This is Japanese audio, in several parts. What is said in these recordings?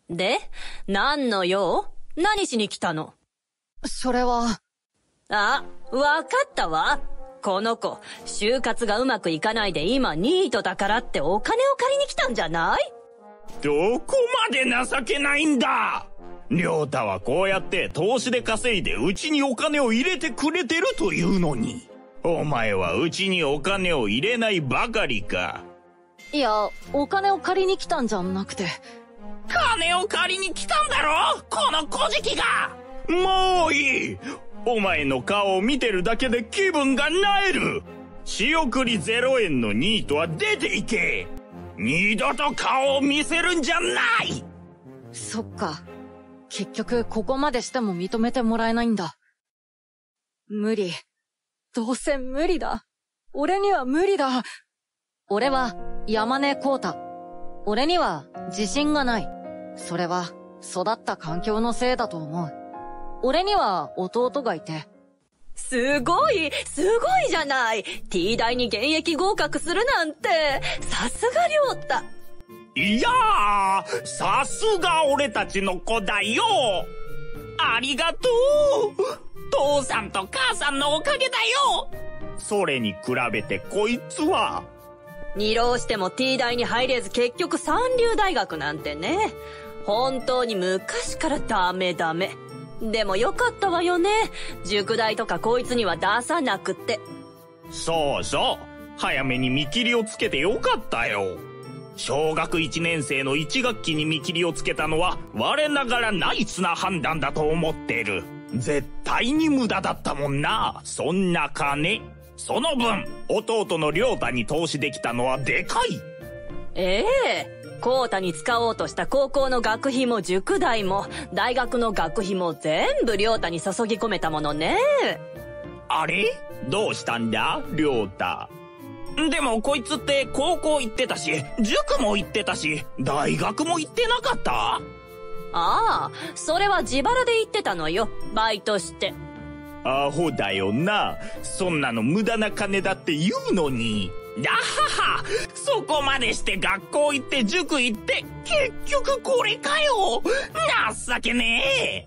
で、何の用？何しに来たの？ それは。 あ、わかったわ。この子、就活がうまくいかないで今ニートだからってお金を借りに来たんじゃない？ どこまで情けないんだ！亮太はこうやって投資で稼いでうちにお金を入れてくれてるというのに、お前はうちにお金を入れないばかりか。 いや、お金を借りに来たんじゃなくて。 金を借りに来たんだろ、この小じきが！もういい！お前の顔を見てるだけで気分がなえる！仕送り0円のニートは出ていけ！二度と顔を見せるんじゃない！ そっか。結局ここまでしても認めてもらえないんだ。無理。どうせ無理だ。俺には無理だ。俺は山根光太。俺には自信がない。それは育った環境のせいだと思う。俺には弟がいて。 すごいじゃない。T 大に現役合格するなんて、さすが亮太。 いやー、さすが俺たちの子だよ。ありがとう。父さんと母さんのおかげだよ。それに比べてこいつは。 二浪しても T 大に入れず結局三流大学なんてね。本当に昔からダメ。でもよかったわよね。塾代とかこいつには出さなくて。 そうそう。早めに見切りをつけてよかったよ。小学1年生の1学期に見切りをつけたのは我ながらナイスな判断だと思ってる。絶対に無駄だったもんな、そんな金。その分、弟の亮太に投資できたのはでかい。 光太に使おうとした高校の学費も塾代も大学の学費も全部亮太に注ぎ込めたものね。 あれ？どうしたんだ亮太。でもこいつって高校行ってたし、塾も行ってたし、大学も行ってなかった？ ああ、それは自腹で行ってたのよ、バイトして。 アホだよな。そんなの無駄な金だって言うのに。だはは、そこまでして学校行って塾行って結局これかよ。情けねえ。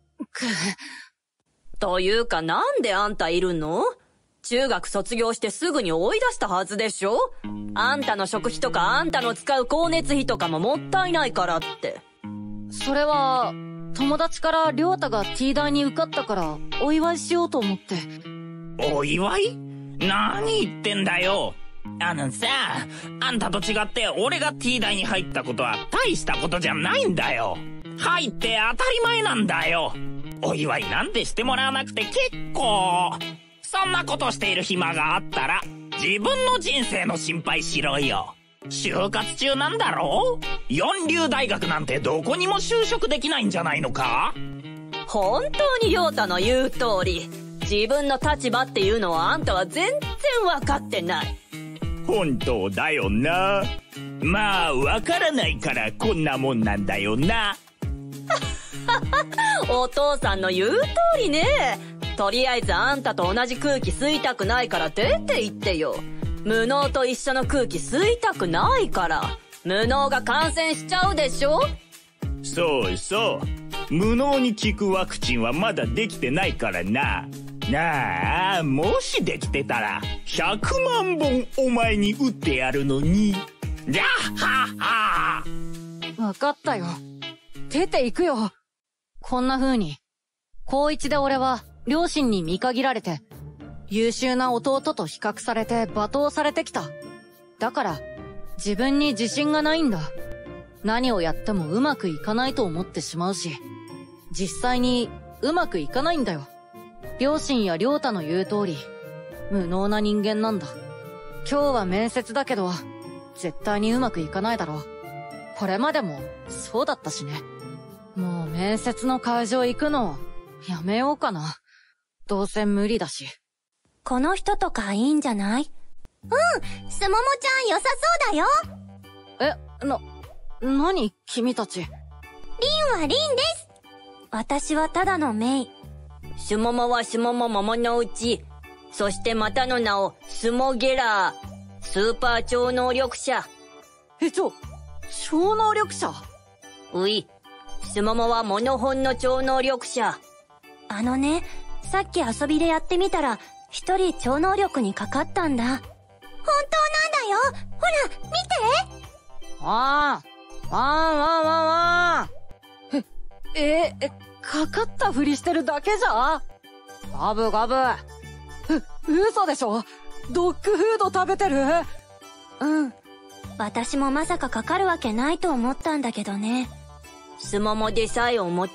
というかなんであんたいるの？中学卒業してすぐに追い出したはずでしょ？あんたの食費とかあんたの使う光熱費とかももったいないからって。 それは友達から亮太が T 大に受かったからお祝いしようと思って。 お祝い？何言ってんだよ。さ、あんたと違って俺が T 大に入ったことは大したことじゃないんだよ。入って当たり前なんだよ。お祝いなんてしてもらわなくて結構。そんなことしている暇があったら自分の人生の心配しろよ。就活中なんだろ？四流大学なんてどこにも就職できないんじゃないのか？ 本当に亮太の言う通り。自分の立場っていうのはあんたは全然分かってない。 本当だよな。まあ分からないからこんなもんなんだよな。 お父さんの言う通りね。とりあえずあんたと同じ空気吸いたくないから出て行ってよ。無能と一緒の空気吸いたくないから。無能が感染しちゃうでしょ？ そうそう。無能に効くワクチンはまだできてないからな。なあ、もしできてたら100万本お前に打ってやるのに。じゃはは。 わかったよ。出ていくよ。こんな風に高一で俺は両親に見限られて優秀な弟と比較されて罵倒されてきた。だから自分に自信がないんだ。何をやってもうまくいかないと思ってしまうし、実際にうまくいかないんだよ。両親や亮太の言う通り無能な人間なんだ。今日は面接だけど絶対にうまくいかないだろう。これまでもそうだったしね。もう面接の会場行くのやめようかな。どうせ無理だし。 この人とかいいんじゃない？すももちゃん良さそうだよ。 何君たち。 リンはリンです。私はただのメイ。 スモモはスモモ桃のうち。そしてまたの名をスモゲラー。スーパー超能力者。 超能力者？ うい、 すももはモノホンの超能力者。 あのね、さっき遊びでやってみたら、一人超能力にかかったんだ。本当なんだよ。ほら、見て。 わーん。わーんわーんわーんわーん。かかったふりしてるだけじゃ？ガブガブ。嘘でしょ？ドッグフード食べてる？ うん。私もまさかかかるわけないと思ったんだけどね。 すももでさえ思った。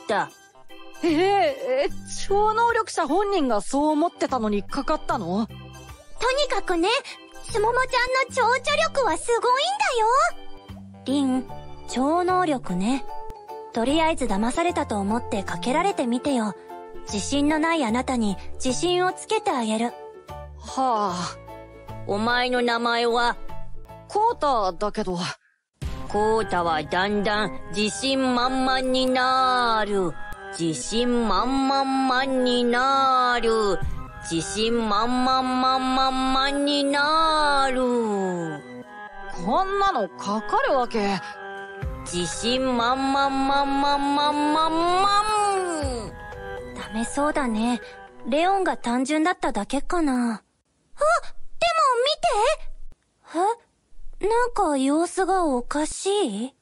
超能力者本人がそう思ってたのにかかったの？ とにかくね、すももちゃんの超力はすごいんだよ。リン、超能力ね。とりあえず騙されたと思ってかけられてみてよ。自信のないあなたに自信をつけてあげる。 はあ。 お前の名前は？ コータだけど。 コータはだんだん自信満々になる。自信満々満になる。自信満々満々満になる。 こんなのかかるわけ。 自信満々満々満々満。 ダメそうだね。レオンが単純だっただけかな。あ、でも見て。なんか様子がおかしい？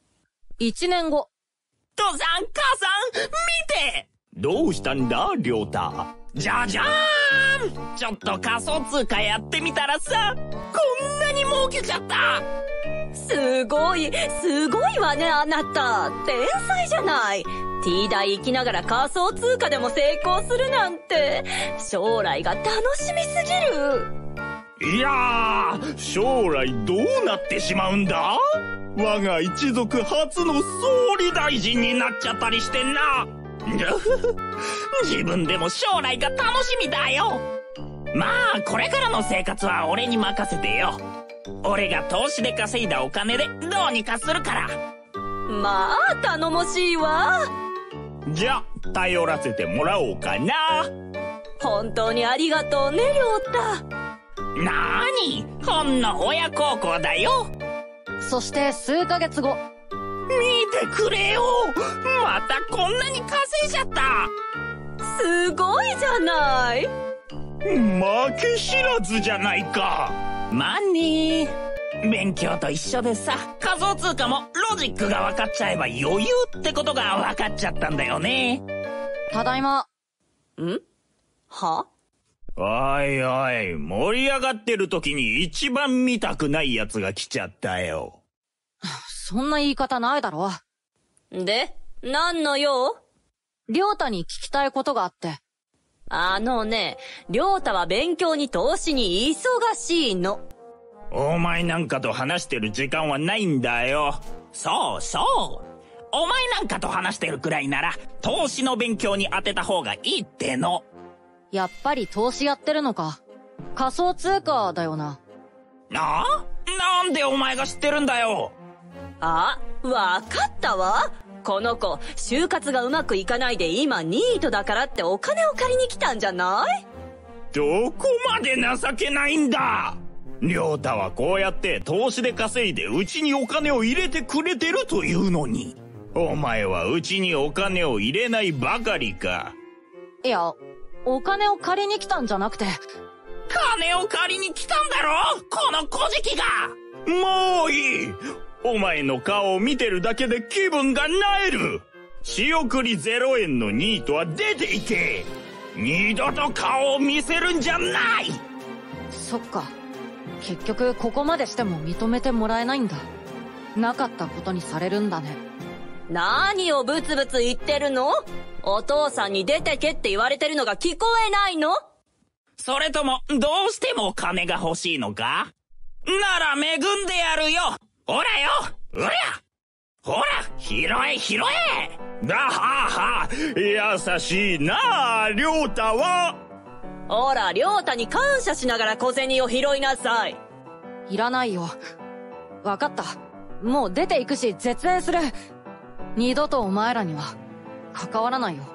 1 年後。 父さん、母さん、見て！どうしたんだ、りょうた。じゃじゃーん！ちょっと仮想通貨やってみたらさ、こんなに儲けちゃった！ すごいわね、あなた。天才じゃない。T 大行きながら仮想通貨でも成功するなんて、将来が楽しみすぎる。 いやー、将来どうなってしまうんだ？我が一族初の総理大臣になっちゃったりしてんな。自分でも将来が楽しみだよ。まあこれからの生活は俺に任せてよ。俺が投資で稼いだお金でどうにかするから。 まあ頼もしいわ。 じゃ頼らせてもらおうかな。 本当にありがとうね、りょうた。 なーに、ほんの親孝行だよ。 そして数ヶ月後。 見てくれよ、またこんなに稼いじゃった。 すごいじゃない。 負け知らずじゃないか。まあね、勉強と一緒でさ、仮想通貨もロジックが分かっちゃえば余裕ってことが分かっちゃったんだよね。 ただいま。 ん？は？ おいおい、盛り上がってる時に一番見たくないやつが来ちゃったよ。 そんな言い方ないだろ。 で、何の用？ りょうたに聞きたいことがあって。 りょうたは勉強に投資に忙しいの。 お前なんかと話してる時間はないんだよ。そうそう。お前なんかと話してるくらいなら、投資の勉強に当てた方がいいっての。 やっぱり投資やってるのか。仮想通貨だよな。 なんでお前が知ってるんだよ。 あ、わかったわ。この子、就活がうまくいかないで今ニートだからってお金を借りに来たんじゃない？ どこまで情けないんだ。りょうたはこうやって投資で稼いでうちにお金を入れてくれてるというのに、お前はうちにお金を入れないばかりか。 いや、お金を借りに来たんじゃなくて。 金を借りに来たんだろ、この小じきが。もういい。お前の顔を見てるだけで気分がなえる。仕送り0円のニートは出ていけ。二度と顔を見せるんじゃない。 そっか。結局ここまでしても認めてもらえないんだ。なかったことにされるんだね。 何をブツブツ言ってるの？お父さんに出てけって言われてるのが聞こえないの？ それともどうしても金が欲しいのか？なら恵んでやるよ。ほらよ、うりゃ、ほら、拾え拾え。だはは、優しいなあ、りょうたは。 ほら、りょうたに感謝しながら小銭を拾いなさい。 いらないよ。わかった。もう出ていくし絶縁する。二度とお前らには関わらないよ。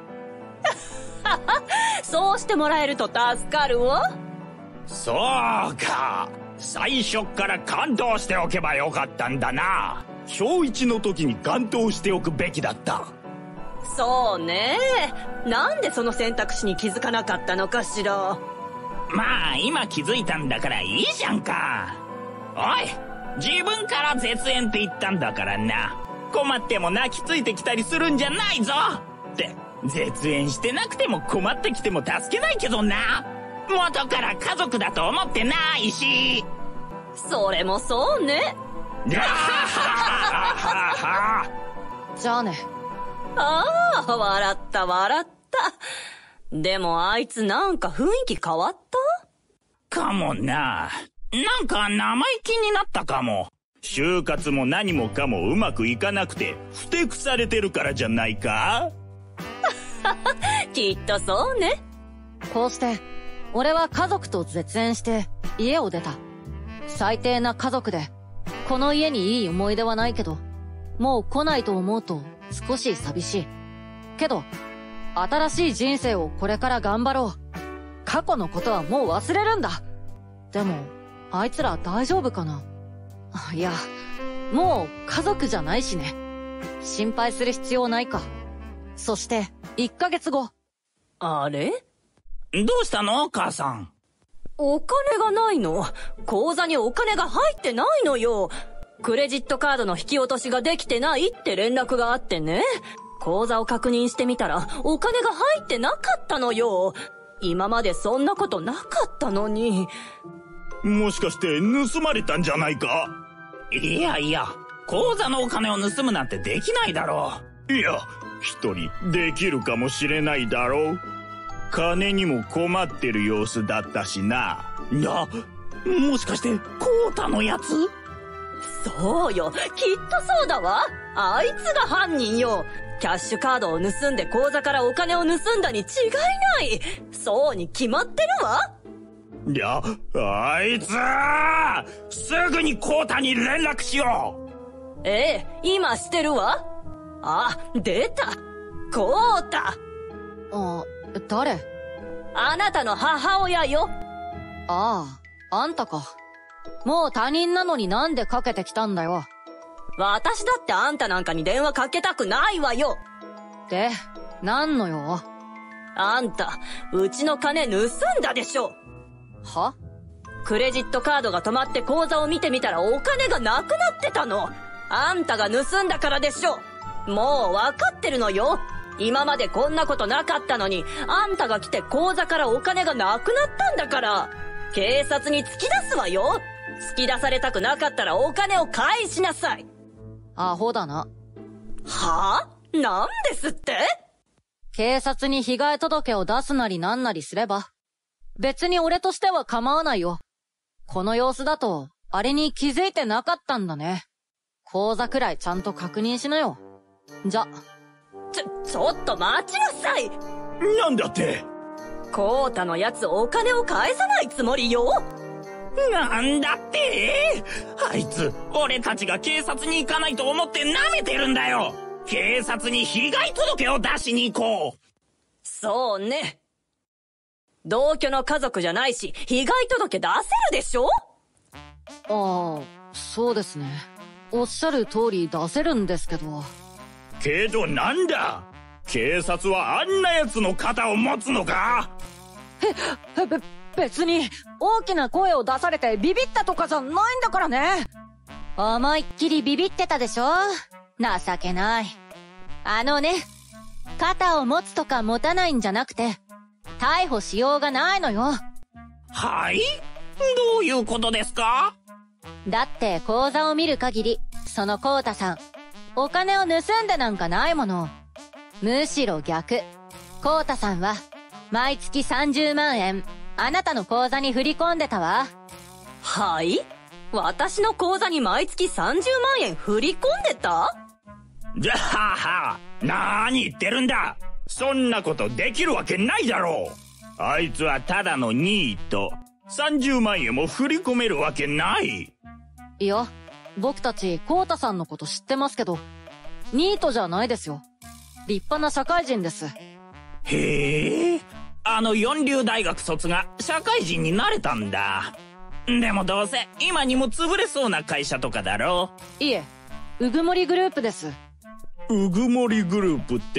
そうしてもらえると助かるわ。 そうか。最初から感動しておけばよかったんだな。小1の時に感動しておくべきだった。 そうね。なんでその選択肢に気づかなかったのかしら。 まあ今気づいたんだからいいじゃんか。おい、自分から絶縁って言ったんだからな。困っても泣きついてきたりするんじゃないぞって。絶縁してなくても困ってきても助けないけどな。元から家族だと思ってないし。 それもそうね。 じゃあね。 ああ、笑った笑った。でもあいつなんか雰囲気変わったかもな。なんか生意気になったかも。就活も何もかもうまくいかなくてふてくされてるからじゃないか。 きっとそうね。 こうして俺は家族と絶縁して家を出た。最低な家族でこの家にいい思い出はないけど、もう来ないと思うと少し寂しいけど、新しい人生をこれから頑張ろう。過去のことはもう忘れるんだ。でもあいつら大丈夫かな。いや、もう家族じゃないしね。心配する必要ないか。そして1ヶ月後。 あれ？ どうしたの母さん。 お金がないの。口座にお金が入ってないのよ。クレジットカードの引き落としができてないって連絡があってね。口座を確認してみたらお金が入ってなかったのよ。今までそんなことなかったのに。 もしかして盗まれたんじゃないか。いやいや、口座のお金を盗むなんてできないだろう。いや、一人できるかもしれないだろう。金にも困ってる様子だったしな。いや、もしかしてコウタのやつ？ そうよ、きっとそうだわ。あいつが犯人よ。キャッシュカードを盗んで口座からお金を盗んだに違いない。そうに決まってるわ。 いや、あいつすぐにコウタに連絡しよう。ええ、今してるわ。あ、出た。コウタ。 誰？ あなたの母親よ。 ああ、あんたか。もう他人なのになんでかけてきたんだよ。 私だってあんたなんかに電話かけたくないわよ。 で、なんのよ。 あんた、うちの金盗んだでしょ。 は？ クレジットカードが止まって口座を見てみたらお金がなくなってたの。あんたが盗んだからでしょ。もう分かってるのよ。今までこんなことなかったのに、あんたが来て口座からお金がなくなったんだから。警察に突き出すわよ。突き出されたくなかったらお金を返しなさい。 アホだな。 はぁ？なんですって？ 警察に被害届を出すなりなんなりすれば、別に俺としては構わないよ。この様子だと、あれに気づいてなかったんだね。口座くらいちゃんと確認しなよ。じゃ。 ちょっと待ちなさい。 なんだって？ コウタのやつお金を返さないつもりよ。 なんだって？あいつ、俺たちが警察に行かないと思って舐めてるんだよ。警察に被害届を出しに行こう。 そうね。同居の家族じゃないし、被害届出せるでしょ？ ああ、そうですね。おっしゃる通り出せるんですけど。 けどなんだ？警察はあんな奴の肩を持つのか？ 別に大きな声を出されてビビったとかじゃないんだからね。思いっきりビビってたでしょ。情けない。肩を持つとか持たないんじゃなくて、逮捕しようがないのよ。 はい？どういうことですか？ だって口座を見る限り、そのコウタさん、お金を盗んでなんかないもの。むしろ逆。コウタさんは、毎月30万円、あなたの口座に振り込んでたわ。 はい？私の口座に毎月30万円振り込んでた？ じゃあ、何言ってるんだ。そんなことできるわけないだろう。あいつはただのニート。30万円も振り込めるわけない。 いや、僕たちコウタさんのこと知ってますけど、ニートじゃないですよ。立派な社会人です。 へえ、四流大学卒が社会人になれたんだ。でもどうせ今にも潰れそうな会社とかだろう。 いえ、うぐもりグループです。 うぐもりグループって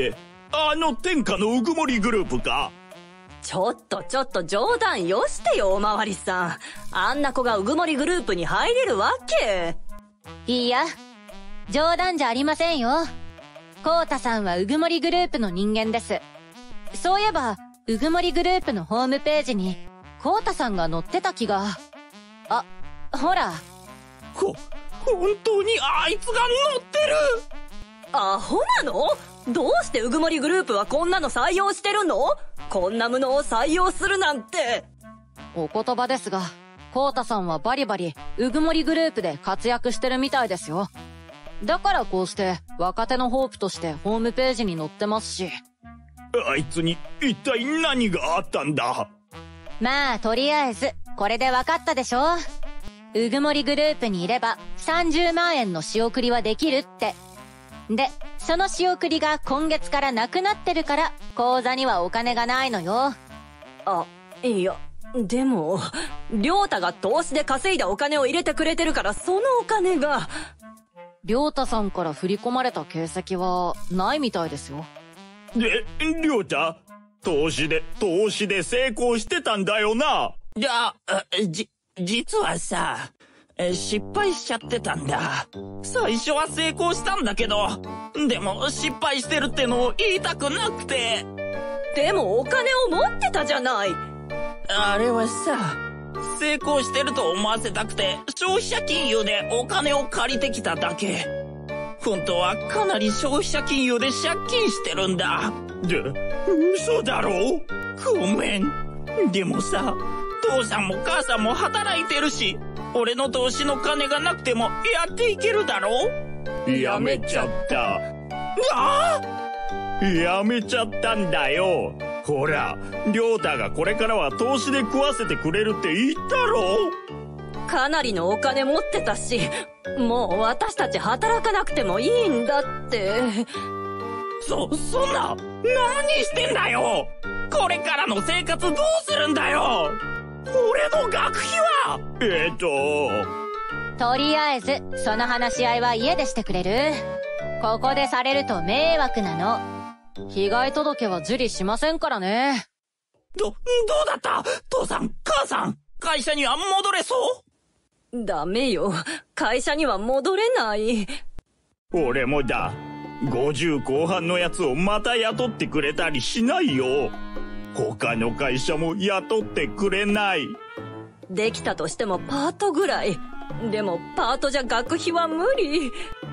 あの天下のうぐもりグループか？ ちょっと冗談よしてよ、おまわりさん。あんな子がうぐもりグループに入れるわけ？ いや、冗談じゃありませんよ。コウタさんはうぐもりグループの人間です。そういえば、うぐもりグループのホームページに、コウタさんが載ってた気が。あ、ほら。 本当にあいつが乗ってる！ アホなの？どうしてうぐもりグループはこんなの採用してるの？こんな無能を採用するなんて。 お言葉ですが、コウタさんはバリバリうぐもりグループで活躍してるみたいですよ。だからこうして若手のホープとしてホームページに載ってますし。 あいつに一体何があったんだ？ まあとりあえずこれで分かったでしょ。うぐもりグループにいれば30万円の仕送りはできるって。で、その仕送りが今月からなくなってるから口座にはお金がないのよ。 あ、いや、でも亮太が投資で稼いだお金を入れてくれてるから、そのお金が。 亮太さんから振り込まれた形跡はないみたいですよ。 で、亮太、投資で成功してたんだよな？いや、実はさ、失敗しちゃってたんだ。最初は成功したんだけど、でも失敗してるってのを言いたくなくて。 でもお金を持ってたじゃない。 あれはさ、成功してると思わせたくて消費者金融でお金を借りてきただけ。本当はかなり消費者金融で借金してるんだ。嘘だろ？ごめん。でもさ、父さんも母さんも働いてるし、俺の投資の金がなくてもやっていけるだろ？やめちゃった。やめちゃったんだよ。ほら、亮太がこれからは投資で食わせてくれるって言ったろ？ かなりのお金持ってたし、もう私たち働かなくてもいいんだって。 そんな、何してんだよ！これからの生活どうするんだよ！俺の学費は！ とりあえず、その話し合いは家でしてくれる？ここでされると迷惑なの。被害届は受理しませんからね。 どうだった？父さん、母さん、会社には戻れそう？ ダメよ。会社には戻れない。 俺もだ。50後半のやつをまた雇ってくれたりしないよ。他の会社も雇ってくれない。 できたとしてもパートぐらい。でもパートじゃ学費は無理。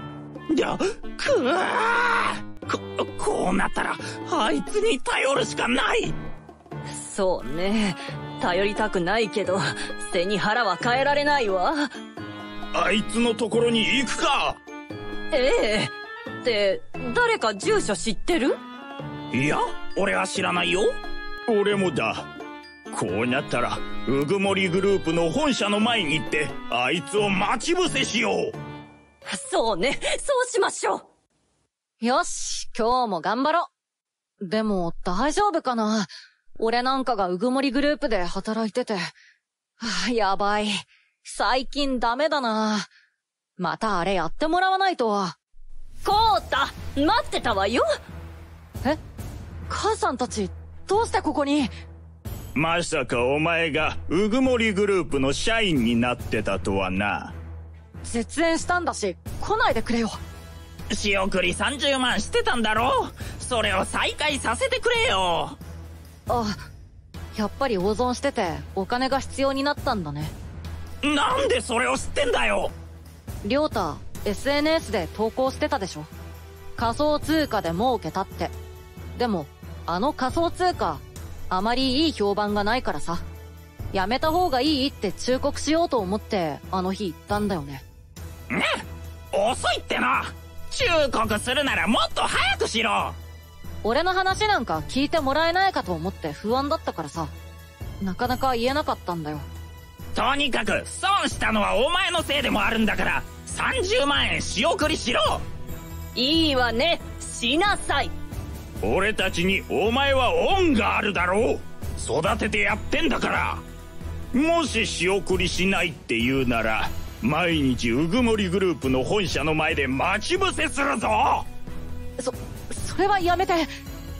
こうなったらあいつに頼るしかない。 そうね、頼りたくないけど背に腹は変えられないわ。 あいつのところに行くか？ ええ。って誰か住所知ってる？ いや、俺は知らないよ。俺もだ。こうなったらうぐもりグループの本社の前に行ってあいつを待ち伏せしよう。 そうね、そうしましょう。 よし、今日も頑張ろう。でも大丈夫かな？俺なんかがうぐもりグループで働いてて。やばい。最近ダメだな。またあれやってもらわないと。 コウタ、待ってたわよ。 え？母さんたち、どうしてここに？ まさかお前がうぐもりグループの社員になってたとはな。 絶縁したんだし、来ないでくれよ。 仕送り30万してたんだろ？それを再開させてくれよ。 やっぱり大損しててお金が必要になったんだね。 なんでそれを知ってんだよ？ 亮太、SNS で投稿してたでしょ。仮想通貨で儲けたって。でも、あの仮想通貨、あまりいい評判がないからさ。やめた方がいいって忠告しようと思って、あの日言ったんだよね。 遅いってな。忠告するならもっと早くしろ。 俺の話なんか聞いてもらえないかと思って不安だったからさ。なかなか言えなかったんだよ。 とにかく損したのはお前のせいでもあるんだから30万円仕送りしろ。 いいわね、しなさい。 俺たちにお前は恩があるだろう。育ててやってんだから。もし仕送りしないって言うなら毎日うぐもりグループの本社の前で待ち伏せするぞ。 それはやめて。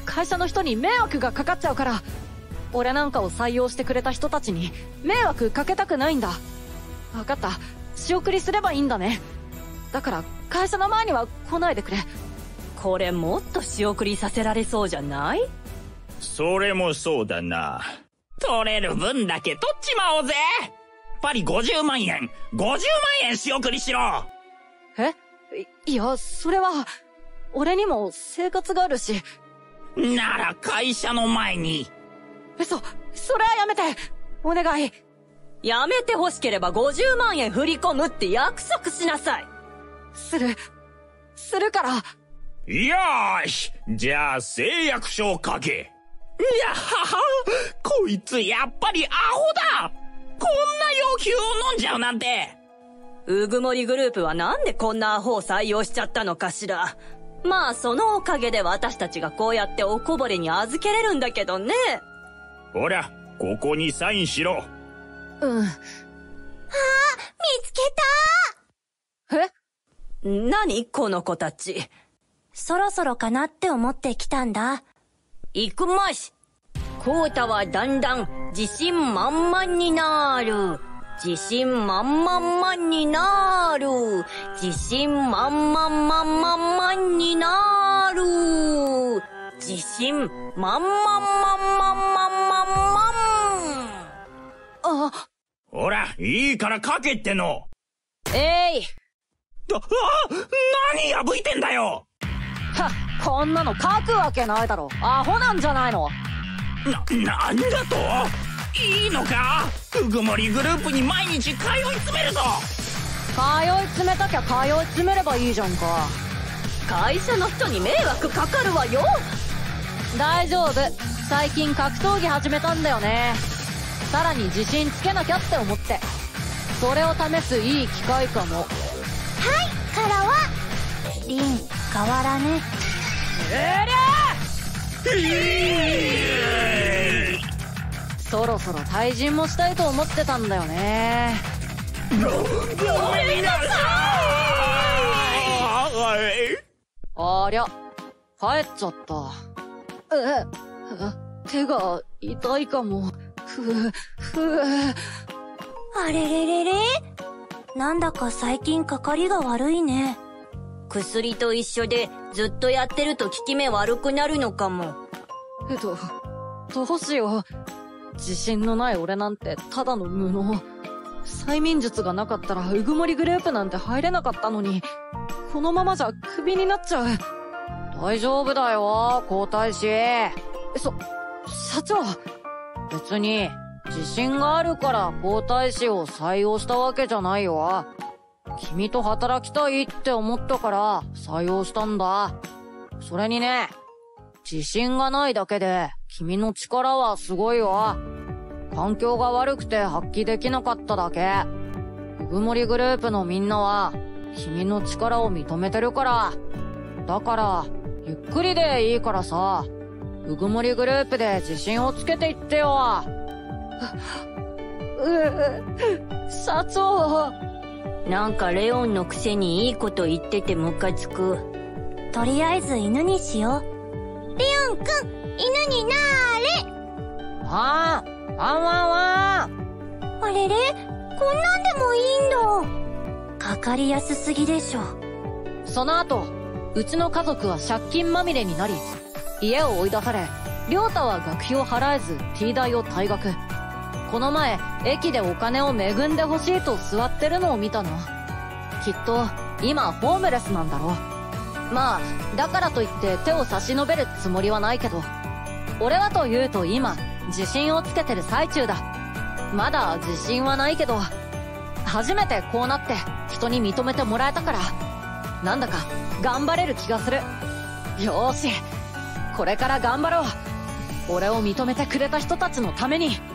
会社の人に迷惑がかかっちゃうから、俺なんかを採用してくれた人たちに迷惑かけたくないんだ。わかった。仕送りすればいいんだね。だから会社の前には来ないでくれ。 これもっと仕送りさせられそうじゃない？ それもそうだな。取れる分だけ取っちまおうぜ。パリ50万円仕送りしろ。 いや、それは俺にも生活があるし。 なら会社の前に。 それはやめて、お願い。 やめて欲しければ50万円振り込むって約束しなさい。 するから。 よーし、じゃあ誓約書を書け。いやはは、こいつやっぱりアホだ。こんな要求を飲んじゃうなんて。 うぐもりグループはなんでこんなアホを採用しちゃったのかしら。まあそのおかげで私たちがこうやっておこぼれに預けれるんだけどね。 ほら、ここにサインしろ。 見つけた。 何この子たち。 そろそろかなって思ってきたんだ。 行くまし。コウタはだんだん自信満々になる。自信満々になる。自信満々になる。自信満々。 ほら、いいから書けっての。何破いてんだよ。 こんなの書くわけないだろ。アホなんじゃないの。 なんだと？いいのか？うぐもりグループに毎日通い詰めるぞ。 通い詰めたきゃ通い詰めればいいじゃんか。 会社の人に迷惑かかるわよ。 大丈夫。最近格闘技始めたんだよね。さらに自信つけなきゃって思って。それを試すいい機会かも。 からはリン、変わらね。 そろそろ退陣もしたいと思ってたんだよね。 ごめんなさい。 ありゃ、帰っちゃった。手が痛いかも。 あれれれれ？なんだか最近かかりが悪いね。 薬と一緒でずっとやってると効き目悪くなるのかも。 どうしよう。自信のない俺なんてただの無能。催眠術がなかったらうぐもりグループなんて入れなかったのに、このままじゃクビになっちゃう。大丈夫だよ、皇太子。社長。別に自信があるから皇太子を採用したわけじゃないよ。君と働きたいって思ったから採用したんだ。それにね、自信がないだけで君の力はすごいよ。環境が悪くて発揮できなかっただけ。うぐもりグループのみんなは君の力を認めてるから。だからゆっくりでいいからさ、うぐもりグループで自信をつけていってよ。社長。 なんかレオンのくせにいいこと言っててムカつく。 とりあえず犬にしよう。レオンくん、犬になーれ。 ワンワンワン。 あれれ、こんなんでもいいんだ。かかりやすすぎでしょ。 その後、うちの家族は借金まみれになり、家を追い出され、りょうたは学費を払えず T 大を退学。この前、駅でお金を恵んでほしいと座ってるのを見たの。きっと、今、ホームレスなんだろう。まあ、だからといって手を差し伸べるつもりはないけど、俺はというと今、自信をつけてる最中だ。まだ自信はないけど、初めてこうなって人に認めてもらえたから、なんだか頑張れる気がする。よーし、これから頑張ろう。俺を認めてくれた人たちのために。